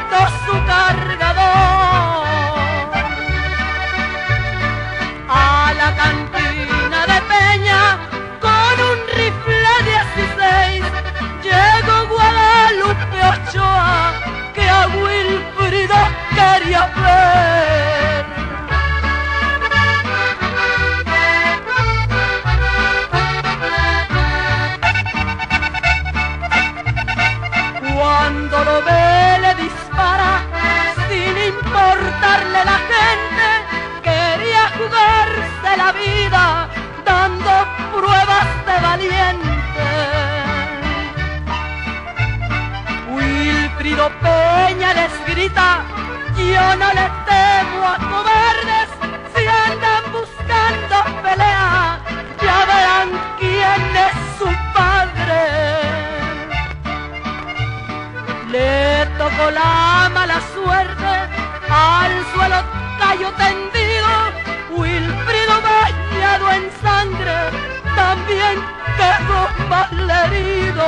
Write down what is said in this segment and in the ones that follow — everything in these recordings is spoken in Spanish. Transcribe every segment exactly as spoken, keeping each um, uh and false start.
listo su cargador. A la cantina de Peña con un rifle dieciséis llegó Guadalupe Ochoa, que a Wilfrido quería ver. Cuando lo ve le dispara sin importarle la gente, quería jugarse la vida dando pruebas de valiente. Wilfrido Peña les grita: yo no le temo a cobardes, si andan buscando pelea, ya verán quién es su padre. Le tocó la mala suerte, al suelo cayó tendido, Wilfrido bañado en sangre, también quedó malherido.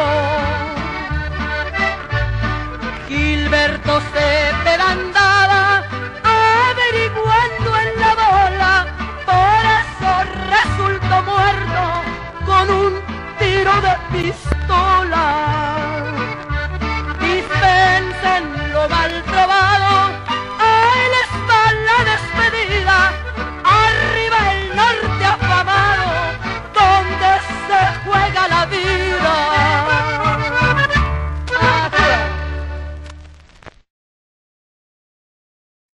Gilberto Cepeda andaba averiguando en la bola, por eso resultó muerto con un tiro de pistola. Dispensen lo mal